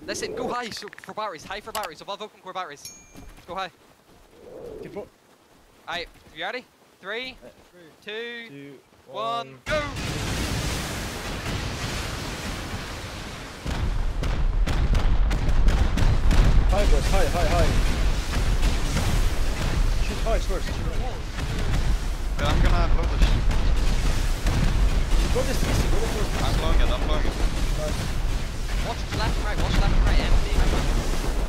Listen, go high for batteries. High for batteries. Above open core batteries. Go high. Alright, you ready? 3, 2, 1, go! High, boys, high. Shoot high first. Yeah, I'm gonna blow this. Go this easy, go this. I'm blowing it. Nice. Watch left and right, empty.